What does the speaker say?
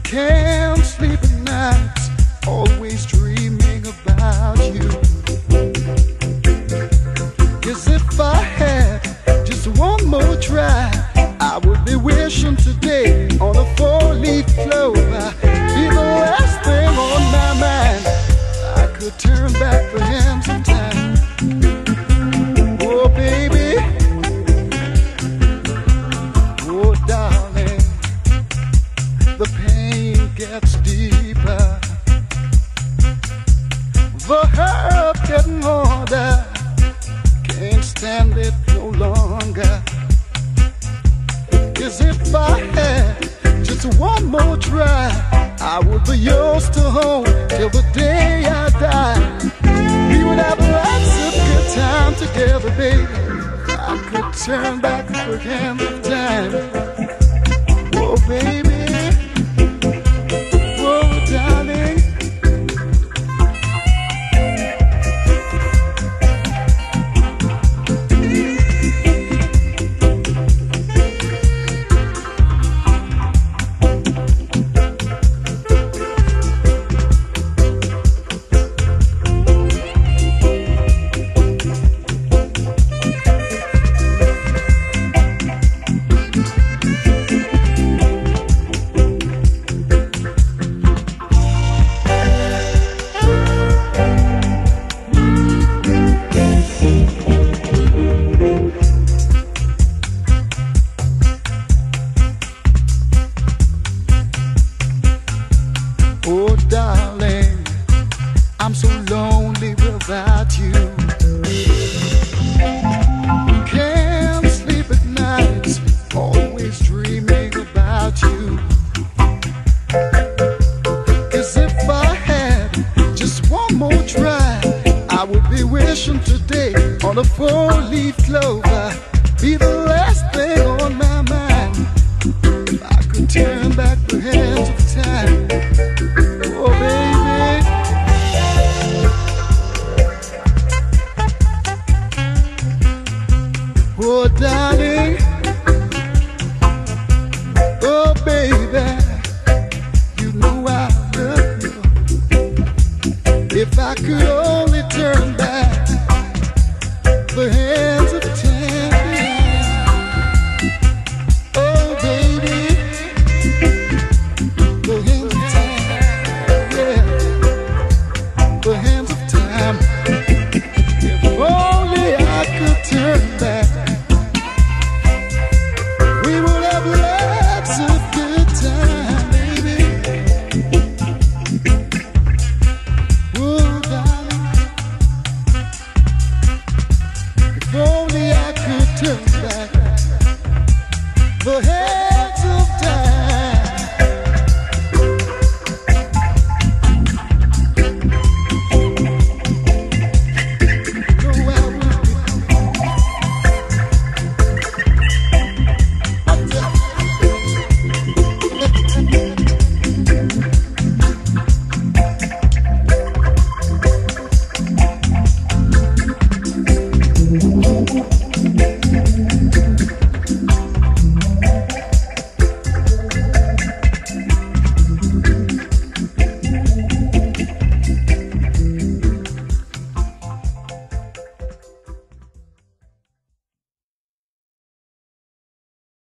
Can't sleep at night, always dreaming about you. 'Cause if I had just one more try, I would be wishing today on a four-leaf clover. Be the last thing on my mind. I could turn back the hands of time. Oh baby, oh darling, the pain gets deeper, the hurt getting harder. Can't stand it no longer. 'Cause if I had just one more try, I would be yours to hold till the day I die. We would have lots of good time together, baby. I could turn back the hands of time. Oh baby, oh darling. Oh darling, I'm so lonely without you. Can't sleep at night, always dreaming about you. 'Cause if I had just one more try, I would be wishing today on a four-leaf clover. Be the last thing on my mind. If I could turn back the hands of time. Oh baby, oh darling, oh baby, you know I love you. If I could only turn back the hands of time. Oh baby, the hands of time, yeah, the hands of time. If only I could turn back, we would have lots of good time, baby. Oh darling, if only I could turn back the hands of time.